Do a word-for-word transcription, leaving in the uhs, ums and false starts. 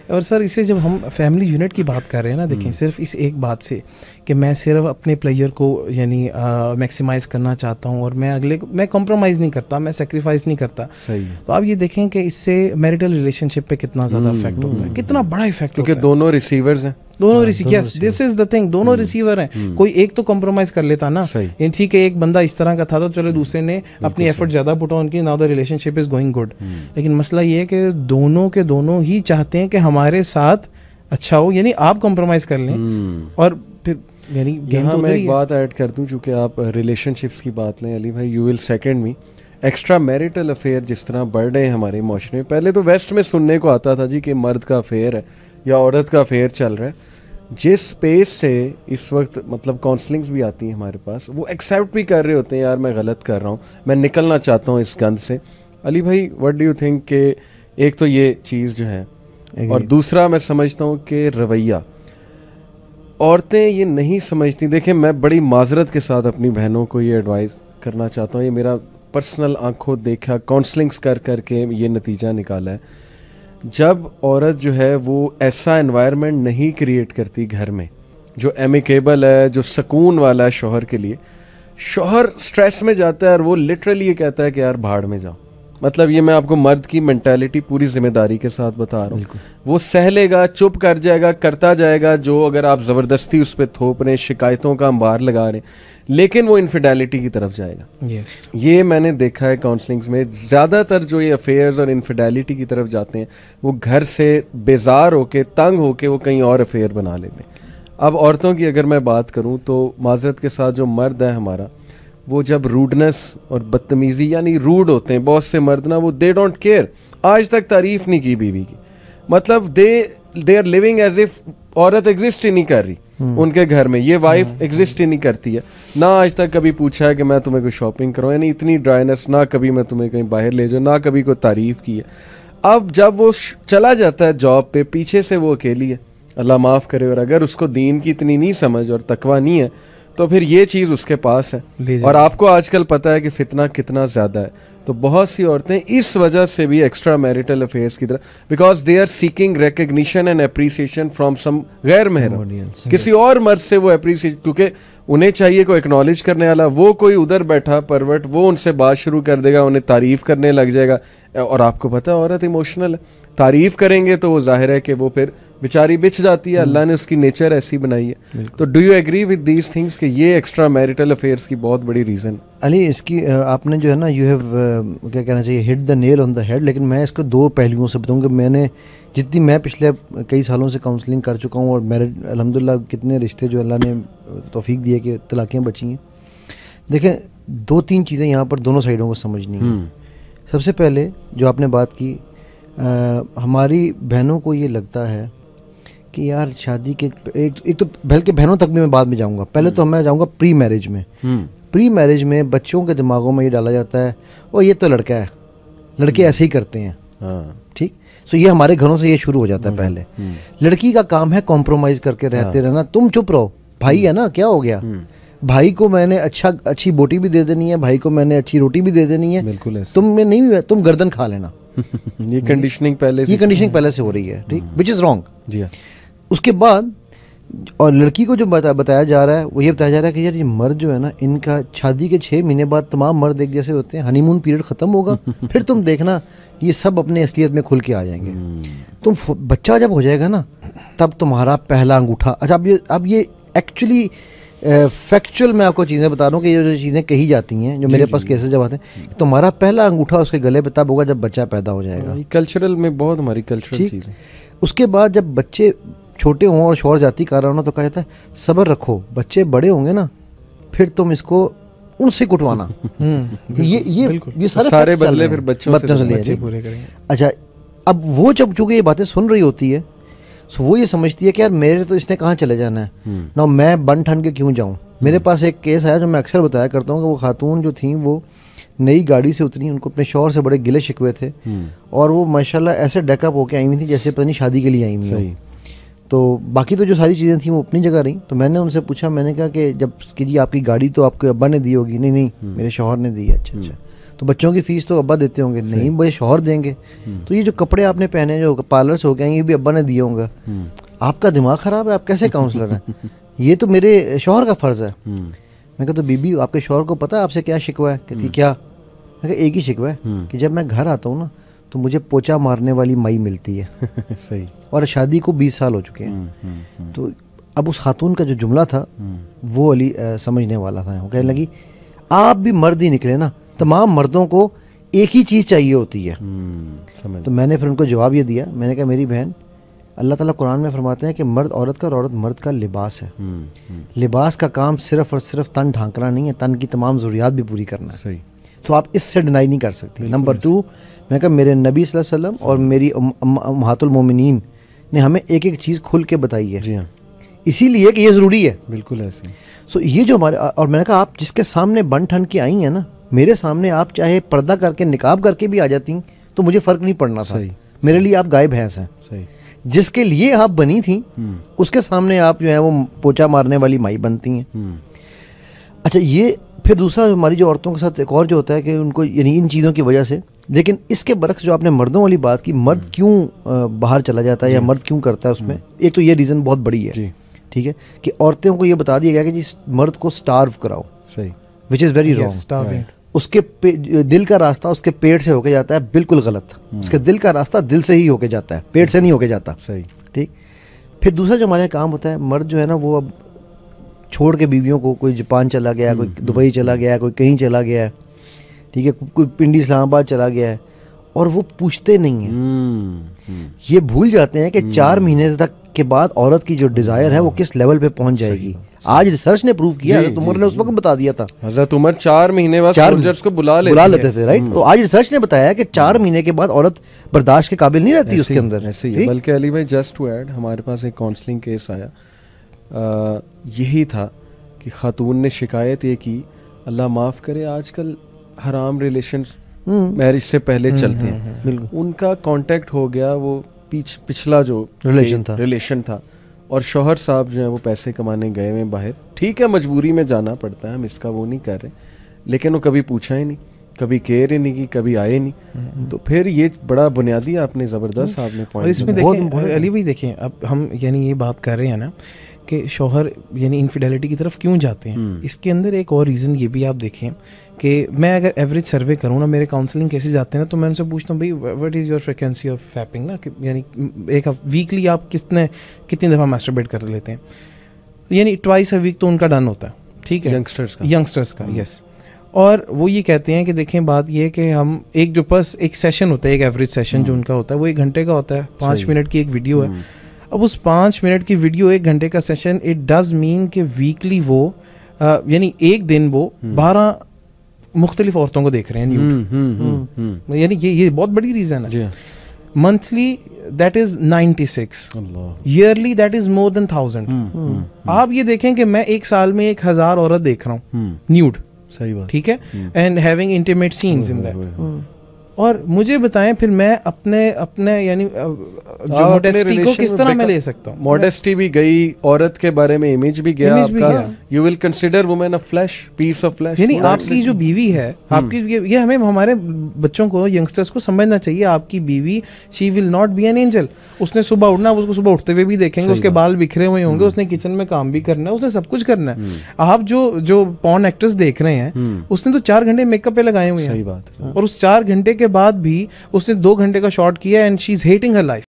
और सर इसे जब हम फैमिली यूनिट की बात कर रहे हैं ना, देखें सिर्फ इस एक बात से कि मैं सिर्फ अपने प्लेयर को यानी मैक्सिमाइज़ करना चाहता हूँ और मैं अगले को मैं कॉम्प्रोमाइज़ नहीं करता, मैं सेक्रीफाइस नहीं करता। सही। तो आप ये देखें कि इससे मैरिटल रिलेशनशिप पे कितना ज़्यादा इफेक्ट होता है, कितना बड़ा इफेक्ट होता है, क्योंकि दोनों रिसीवर्स हैं, दोनों receiver, yes this is the thing, दोनों रिसीवर हैं। कोई एक तो कॉम्प्रोमाइज कर लेता ना, ये ठीक है एक बंदा इस तरह का था तो चलो दूसरे ने अपनी एफर्ट ज़्यादा पुट ऑन की, now the relationship is going good. लेकिन मसला ये है कि दोनों के दोनों ही चाहते हैं कि हमारे साथ अच्छा हो, यानी आप कॉम्प्रोमाइज़ कर लें और फिर यानी यहाँ मैं एक बात ऐड कर दूं, चूँकि आप रिलेशनशिप्स की बात लें अली भाई, you will second me, extra marital affair जिस तरह बढ़ रहे हैं हमारे माशरे में। पहले तो वेस्ट में सुनने को आता था जी कि मर्द का अफेयर है या औरत का अफेयर चल रहा है। जिस स्पेस से इस वक्त मतलब काउंसलिंग्स भी आती हैं हमारे पास, वो एक्सेप्ट भी कर रहे होते हैं यार मैं गलत कर रहा हूँ, मैं निकलना चाहता हूँ इस गंद से। अली भाई व्हाट डू यू थिंक कि एक तो ये चीज़ जो है, और दूसरा मैं समझता हूँ कि रवैया औरतें ये नहीं समझती। देखें मैं बड़ी माजरत के साथ अपनी बहनों को ये एडवाइस करना चाहता हूँ, ये मेरा पर्सनल आंखों देखा काउंसलिंग्स कर कर के ये नतीजा निकाला है। जब औरत जो है वो ऐसा एनवायरनमेंट नहीं क्रिएट करती घर में जो एमिकेबल है, जो सुकून वाला है शौहर के लिए, शौहर स्ट्रेस में जाता है और वो लिटरली ये कहता है कि यार भाड़ में जाओ। मतलब ये मैं आपको मर्द की मेंटालिटी पूरी जिम्मेदारी के साथ बता रहा हूँ। वो सह लेगा, चुप कर जाएगा, करता जाएगा जो अगर आप ज़बरदस्ती उस पर थोप रहे, शिकायतों का अंबार लगा रहे, लेकिन वो इनफिडेलिटी की तरफ जाएगा। yes. ये मैंने देखा है काउंसलिंग्स में, ज़्यादातर जो ये अफेयर्स और इनफिडेलिटी की तरफ जाते हैं वो घर से बेजार होके, तंग होके वो कहीं और अफेयर बना लेते हैं। अब औरतों की अगर मैं बात करूँ तो माजरत के साथ जो मर्द है हमारा, वो जब रूडनेस और बदतमीज़ी यानी रूड होते हैं, बहुत से मर्द ना वो दे डोंट केयर, आज तक तारीफ़ नहीं की बीवी की, मतलब they they are living as if औरत एग्जिस्ट ही नहीं कर रही उनके घर में, ये वाइफ एग्जिस्ट ही नहीं करती है। ना आज तक कभी पूछा है कि मैं तुम्हें कोई शॉपिंग कराऊं, यानी इतनी ड्राइनेस, ना कभी मैं तुम्हें कहीं बाहर ले जाऊँ, ना कभी कोई तारीफ़ की है। अब जब वो चला जाता है जॉब पे, पीछे से वो अकेली है, अल्लाह माफ़ करे, और अगर उसको दीन की इतनी नहीं समझ और तकवा नहीं है तो फिर ये चीज़ उसके पास है। और आपको आजकल पता है कि फितना कितना ज़्यादा है, तो बहुत सी औरतें इस वजह से भी एक्स्ट्रा मैरिटल अफेयर्स की तरफ, because they are seeking recognition and appreciation from some गैर महरम, किसी और मर्द से वो अप्रिसिएट, क्योंकि उन्हें चाहिए कोई एक्नॉलेज करने वाला, वो कोई उधर बैठा परवट, वो उनसे बात शुरू कर देगा, उन्हें तारीफ़ करने लग जाएगा। और आपको पता है औरत इमोशनल है, तारीफ़ करेंगे तो वो जाहिर है कि वो फिर बेचारी बिछ जाती है, अल्लाह ने उसकी नेचर ऐसी बनाई है। तो do you agree with these things कि ये एक्स्ट्रा मैरिटल अफेयर्स की बहुत बड़ी रीज़न? अली इसकी आपने जो है ना, यू हैव क्या कहना चाहिए, hit the nail on the head. लेकिन मैं इसको दो पहलुओं से बताऊँगा। मैंने जितनी मैं पिछले कई सालों से काउंसलिंग कर चुका हूँ और मैरिड अल्हम्दुलिल्लाह कितने रिश्ते जो अल्लाह ने तौफीक दिए कि तलाक़ें बची हैं। देखें दो तीन चीज़ें यहाँ पर दोनों साइडों को समझनी है। सबसे पहले जो आपने बात की, आ, हमारी बहनों को ये लगता है कि यार शादी के एक, एक तो बल्कि बहनों तक भी मैं बाद में जाऊंगा, पहले तो मैं जाऊंगा प्री मैरिज में। प्री मैरिज में बच्चों के दिमागों में ये डाला जाता है, ओ ये तो लड़का है, लड़के ऐसे ही करते हैं, ठीक। सो ये हमारे घरों से ये शुरू हो जाता है। पहले लड़की का काम है कॉम्प्रोमाइज़ करके रहते रहना, तुम चुप रहो, भाई है ना, क्या हो गया, भाई को मैंने अच्छा अच्छी बोटी भी दे देनी है, भाई को मैंने अच्छी रोटी भी दे देनी है, बिल्कुल तुम में नहीं, तुम गर्दन खा लेना। ये कंडीशनिंग पहले ये कंडीशनिंग पहले से हो रही है, ठीक, विच इज़ रॉन्ग। जी हाँ। उसके बाद और लड़की को जो बता, बताया जा रहा है वो ये बताया जा रहा है कि यार ये मर्द जो है ना, इनका शादी के छः महीने बाद तमाम मर्द एक जैसे होते हैं, हनीमून पीरियड ख़त्म होगा फिर तुम देखना ये सब अपने असलियत में खुल के आ जाएंगे। तुम बच्चा जब हो जाएगा ना, तब तुम्हारा पहला अंगूठा, अच्छा अब ये अब ये एक्चुअली फैक्चुअल मैं आपको चीज़ें बता रहा हूँ कि ये जो चीज़ें कही जाती हैं, जो मेरे पास केसेस जब आते हैं, तुम्हारा पहला अंगूठा उसके गले पे तब होगा जब बच्चा पैदा हो जाएगा। कल्चरल में बहुत हमारी कल्चरल चीज़ है। उसके बाद जब बच्चे छोटे हों और शौहर जाती कर रहा हो ना, तो कहा जाता है सब्र रखो, बच्चे बड़े होंगे ना फिर तुम इसको उनसे कुटवाना। ये ये ये सारे सारे बदले फिर बच्चों से बच्चे पूरे करेंगे। अच्छा अब वो जब चूँकि ये बातें सुन रही होती है, सो वो ये समझती है कि यार मेरे तो इसने कहाँ चले जाना है ना, मैं बन ठन के क्यों जाऊँ। मेरे पास एक केस आया जो मैं अक्सर बताया करता हूँ कि वो खातून जो थी वो नई गाड़ी से उतरी, उनको अपने शौहर से बड़े गिले शिकवे थे और वो माशाल्लाह ऐसे डेकअप होके आई हुई थी जैसे पता नहीं शादी के लिए आई हुई। तो बाकी तो जो सारी चीज़ें थी वो अपनी जगह रही। तो मैंने उनसे पूछा, मैंने कहा कि जब कि जी आपकी गाड़ी तो आपके अब्बा ने दी होगी? नहीं नहीं मेरे शौहर ने दी है। अच्छा अच्छा। तो बच्चों की फीस तो अब्बा देते होंगे, नहीं भाई शौहर देंगे। तो ये जो कपड़े आपने पहने जो पार्लर से हो गए ये भी अब्बा ने दिए होंगे। आपका दिमाग ख़राब है, आप कैसे काउंसलर हैं? ये तो मेरे शौहर का फ़र्ज़ है। मैं कहता तो बीबी आपके शौहर को पता है आपसे क्या शिकवा है? कहती क्या? मैं कहा एक ही शिकवा है कि जब मैं घर आता हूँ ना तो मुझे पोछा मारने वाली माई मिलती है। सही। और शादी को बीस साल हो चुके हैं। तो अब उस खातून का जो जुमला था वो अली आ, समझने वाला था। वो कहने लगी आप भी मर्द ही निकले ना, तमाम मर्दों को एक ही चीज़ चाहिए होती है। तो मैंने फिर उनको जवाब ये दिया, मैंने कहा मेरी बहन, अल्लाह ताला कुरान में फरमाते हैं कि मर्द औरत का और औरत मर्द का लिबास है। लिबास का काम सिर्फ और सिर्फ तन ढांकना नहीं है, तन की तमाम ज़रूरियात भी पूरी करना है। सही। तो आप इससे डिनाई नहीं कर सकती। नंबर टू, मैंने कहा मेरे नबी सल्लल्लाहु अलैहि वसल्लम और मेरी उम्महातुल मोमिनीन ने हमें एक एक चीज़ खुल के बताई है। जी हाँ। इसीलिए कि ये ज़रूरी है। बिल्कुल ऐसे। सो ये जो हमारे, और मैंने कहा आप जिसके सामने बन ठन के आई हैं ना, मेरे सामने आप चाहे पर्दा करके निकाब करके भी आ जाती तो मुझे फ़र्क नहीं पड़ना था। मेरे लिए आप गाय भैंस हैं। सही। जिसके लिए आप बनी थी उसके सामने आप जो है वो पोछा मारने वाली माई बनती हैं। अच्छा, ये फिर दूसरा हमारी जो औरतों के साथ एक और जो होता है कि उनको यानी इन चीज़ों की वजह से, लेकिन इसके बरक्स जो आपने मर्दों वाली बात की, मर्द क्यों बाहर चला जाता है या मर्द क्यों करता है उसमें, एक तो ये रीज़न बहुत बड़ी है। ठीक है कि औरतों को ये बता दिया गया कि जी मर्द को स्टार्व कराओ। सही। Which is very wrong. उसके दिल का रास्ता उसके पेट से होके जाता है, बिल्कुल गलत। उसके दिल का रास्ता दिल से ही होके जाता है, पेट से नहीं होके जाता। सही। ठीक। फिर दूसरा जो हमारे काम होता है, मर्द जो है ना वो अब छोड़ के बीवियों को, कोई जापान चला गया, कोई दुबई चला गया, कोई कहीं चला गया है, ठीक है, कोई पिंडी इस्लामाबाद चला गया है, और वो पूछते नहीं हैं। ये भूल जाते हैं कि चार महीने तक के बाद औरत की जो डिज़ायर है वो किस लेवल पे पहुंच जाएगी। आज रिसर्च ने प्रूव किया, हज़रत उमर ने उस वक्त बता दिया था। हज़रत उमर चार महीने बाद सोल्जर्स को बुला लेते बुला लेते थे, राइट। तो आज रिसर्च ने बताया कि चार महीने के बाद औरत बर्दाश्त के काबिल नहीं रहती उसके अंदर। ऐसे ही। बल्कि अली भाई, जस्ट टू ऐड, हमारे पास एक काउंसलिंग केस आया, यही था कि खातून ने शिकायत ये की, अल्लाह माफ़ करे आजकल हराम रिलेशंस मैरिज से पहले चलते हैं, उनका कांटेक्ट हो गया वो पिछ पिछला जो रिलेशन था रिलेशन था और शौहर साहब जो है वो पैसे कमाने गए हुए बाहर। ठीक है, मजबूरी में जाना पड़ता है, हम इसका वो नहीं कर रहे, लेकिन वो कभी पूछा ही नहीं, कभी केयर ही नहीं की, कभी आए नहीं। तो फिर ये बड़ा बुनियादी आपने ज़बरदस्त आपने पॉइंट। इसमें देखें अली भाई, देखें अब हम यानी ये बात कर रहे हैं ना कि शौहर यानी इनफिडेलिटी की तरफ क्यों जाते हैं, इसके अंदर एक और रीज़न ये भी आप देखें कि मैं अगर एवरेज सर्वे करूँ ना, मेरे काउंसलिंग केसेस जाते हैं ना, तो मैं उनसे पूछता हूँ भाई what is your frequency of fapping ना, यानी एक वीकली आप कितने कितनी दफ़ा मास्टरबेट कर लेते हैं, यानी ट्वाइस अ वीक तो उनका डन होता है। ठीक है, यंगस्टर्स का यंगस्टर्स का यस। और वो ये कहते हैं कि देखें बात ये है कि हम एक जो बस एक सेशन होता है, एक एवरेज सेशन जो उनका होता है वो एक घंटे का होता है, पाँच मिनट की एक वीडियो है। अब उस पाँच मिनट की वीडियो, एक घंटे का सेशन, इट डज़ मीन कि वीकली वो यानी एक दिन वो बारह मुख्तलिफ औरतों को देख रहे हैं न्यूड। यानी ये ये बहुत बड़ी रीज़न है। Monthly that is ninety six, yearly that is more than thousand. आप ये देखें कि मैं एक साल में एक हजार औरत देख रहा हूँ न्यूड। सही बात। ठीक है, and having intimate scenes in that. और मुझे बताएं फिर मैं अपने अपने यानी जो मोडेस्टी को किस तरह मैं ले सकता हूँ। मोडेस्टी भी गई, औरत के बारे में इमेज भी गया आपका। You will consider women a flesh, piece of flesh. यानी आपकी जो बीवी है, आपकी ये, ये हमें हमारे बच्चों को, यंगस्टर्स को समझना चाहिए, आपकी बीवी she will not be an angel. उसने सुबह उठना, उसको सुबह उठते हुए भी देखेंगे, उसके बाल बिखरे हुए होंगे, उसने किचन में काम भी करना है, उसने सब कुछ करना है। आप जो जो पॉर्न एक्टर्स देख रहे हैं, उसने तो चार घंटे मेकअप पे लगाए हुए हैं। सही बात है। और उस चार घंटे के बाद भी उसने दो घंटे का शॉट किया and she is hating her life.